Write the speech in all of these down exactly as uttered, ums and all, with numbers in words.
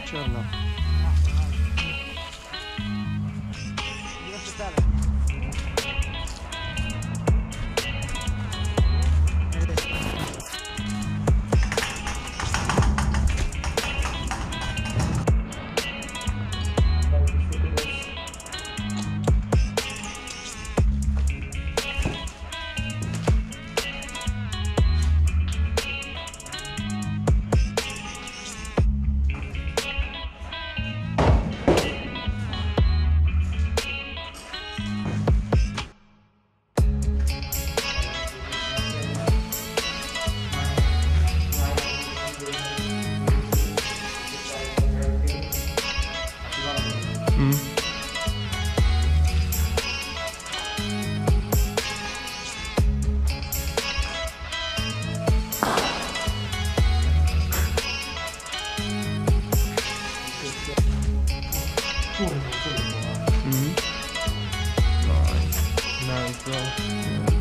Czarno. Mm. Mm. Nice. Nice, bro. Yeah.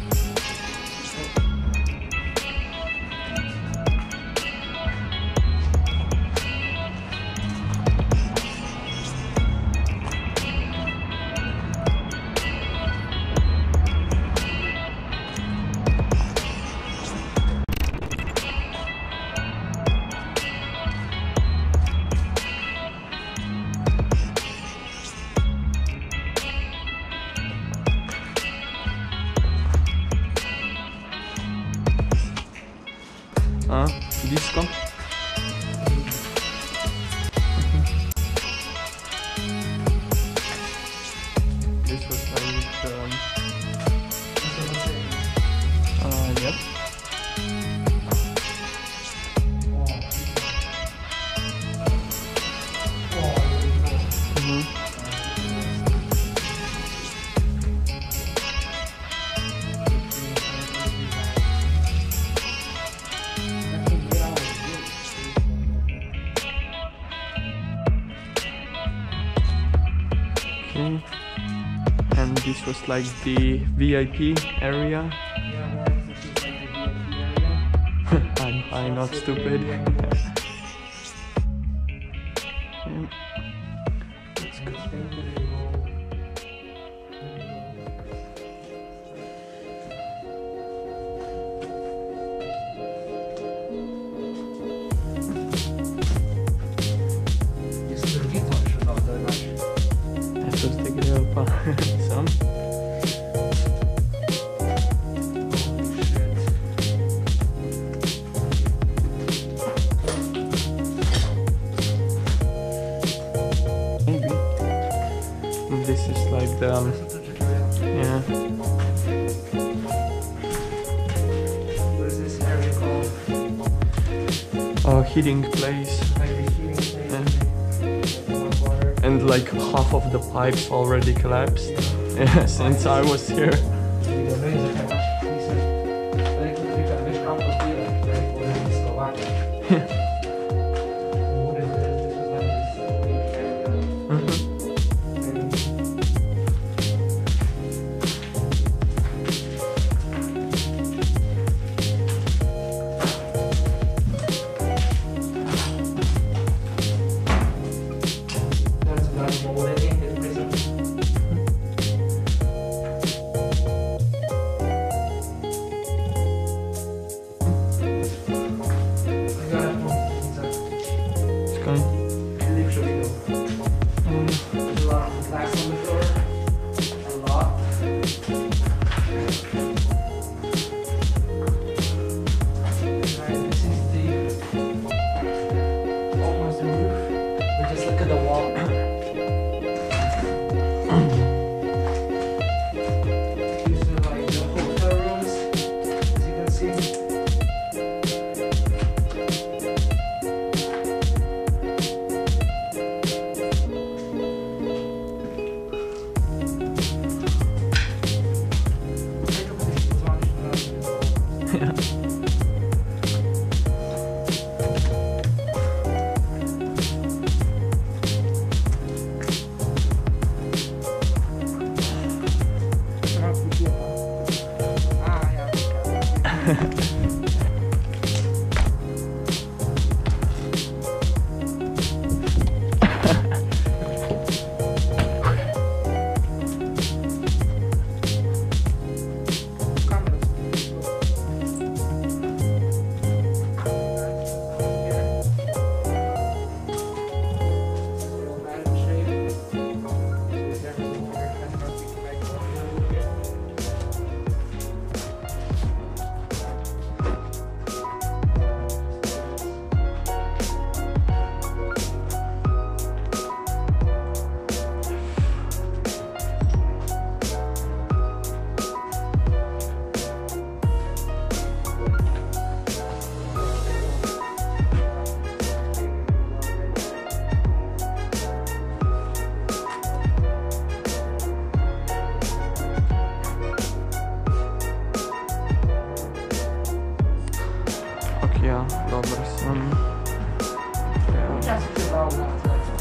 A, disco. This was like um, uh, yep. Mm-hmm. Okay. And this was like the V I P area. I'm, I'm not stupid. Yeah. Let's go. Esto te creo pa sam. Maybe. This is like the um, yeah. What is this area called? Oh, heating place. Like the heating place. Yeah. And like half of the pipes already collapsed. Yeah, since I was here.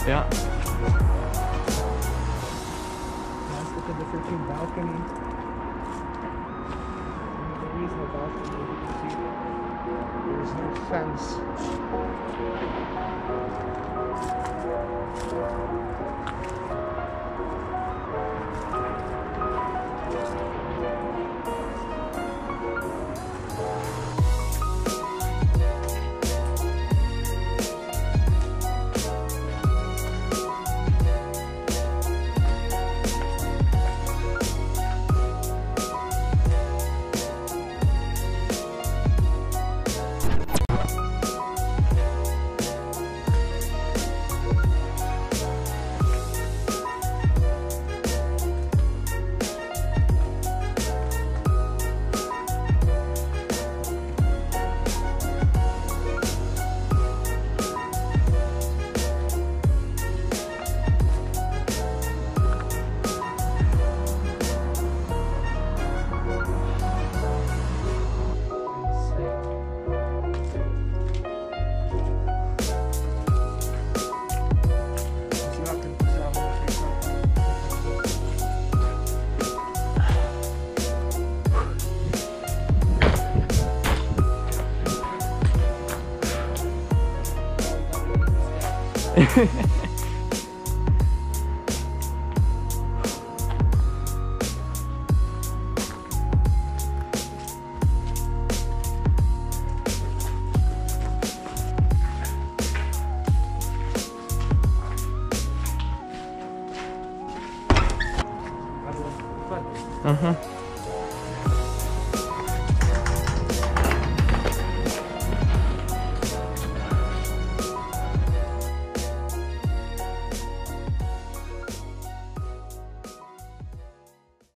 Yeah. Let's look at the freaking balcony. There is no balcony, you can see. There's no fence. Uh-huh.